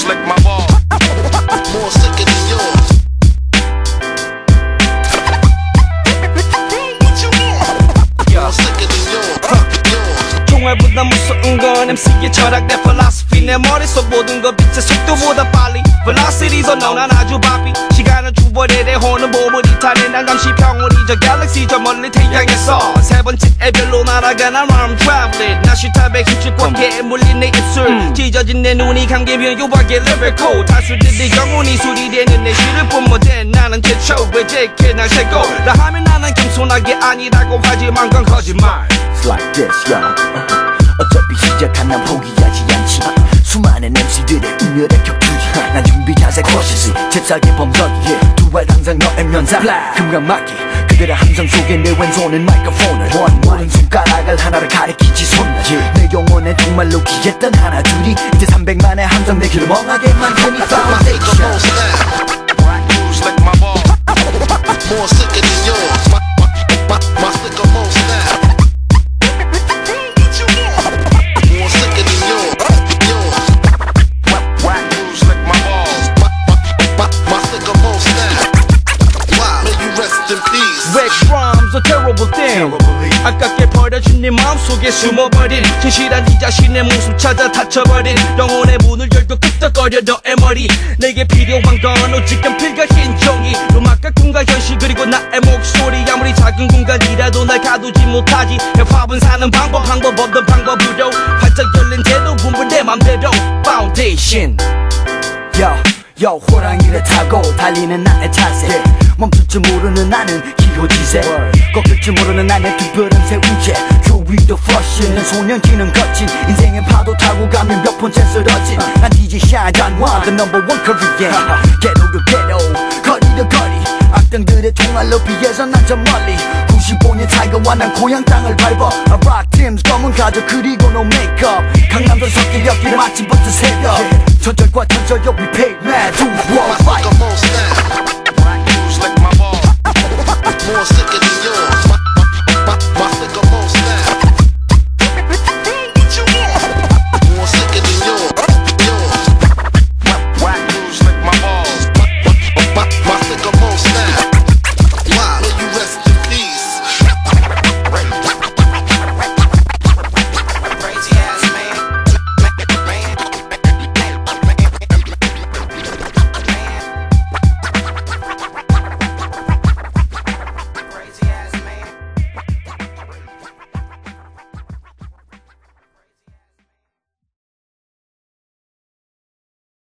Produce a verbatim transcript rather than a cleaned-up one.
moves like my ball. More sicker than yours. What you want? More sicker than yours. yours. 총알보다 무서운 건 엠씨의 철학 내 philosophy 내 머릿속 모든 것 빛의 속도보다 빨리 velocity's unknown 난 아주 바삐 시간은 주벌에 호는 몸을 이탈해 난 잠시 평온이 저 갤럭시 저 멀리 태양에서 세 번째 별로 날아가는 I'm traveling 나 시탑에 힘줄 꽉게 물린 내 입술 음. 찢어진 내 눈이 감기면 요박의 lyrical 타수들이 영혼이 수리되는 내 시를 뿜어댄 나는 최초의 제게 날 세고 나 하면 나는 겸손하게 아니라고 하지만 그건 거짓말 It's like this, yo. 어차피 시작한 난 포기하지 않지. 수많은 엠씨들의 운명의 격투지. 난 준비 자세 cautiously. 잽싸게 범석이 두발 항상 너의 면상. 금강막이 그들의 함성 속에 내 왼손은 마이크폰을 모든 손가락을 하나를 가리키지 손나지. 내 영혼에 정말로 기했던 하나 둘이 이제 삼백만의 함성 내 길을 멍하게 만드니 foundation. Moves like my ball. More sicker than yours. My, my, my, my sicker most now. A terrible thing 아깝게 버려진 네 마음속에 숨어버린 진실한 이 자신의 모습 찾아 닫혀버린 영혼의 문을 열고 끄떡거려 너의 머리 내게 필요한 건 오직 연필과 흰 종이 음악과 꿈과 현실 그리고 나의 목소리 아무리 작은 공간이라도 날 가두지 못하지 힙합은 사는 방법 방법 없던 방법으로 활짝 열린 태도 분분 내 맘대로 Foundation Yo, yo 호랑이를 타고 달리는 나의 자세 멈출 줄 모르는 나는 기호지세 꺾일 줄 모르는 나의 특별한 세운채 조위도 flush는 소년기는 거친 인생의 파도 타고 가면 몇 번째 쓰러진 난 디제이 샤잔와 the number one Korean ghetto로 ghetto 거리로 거리 악당들의 총알로 피해서 난 저 멀리 구십오 년 타이거와 난 고향 땅을 밟아 I rock Tim's 검은 가죽 그리고 no makeup 강남도 섞이려 길을 아침부터 새벽 전절과 전절 we paid mad to war fight